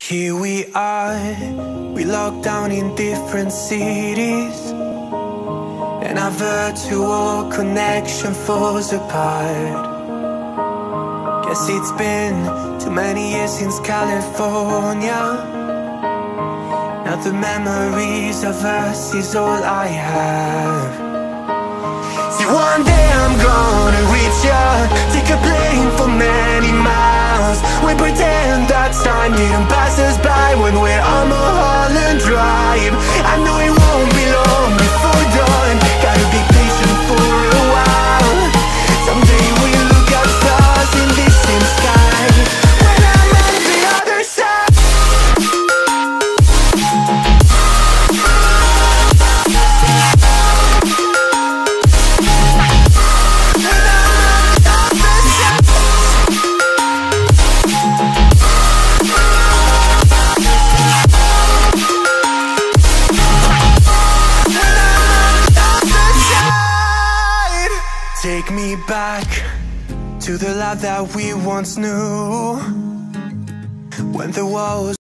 Here we are, we locked down in different cities, and our virtual connection falls apart. Guess it's been too many years since California. Now the memories of us is all I have. See, one day I'm gonna reach ya, take a plane for many miles. We pretend that time didn't pass us by when we're on Mulholland Drive. I know it won't be long before dawn, gotta be patient for a while. Someday we'll look at stars in distant sky when I'm on the other side. Take me back to the life that we once knew, when the walls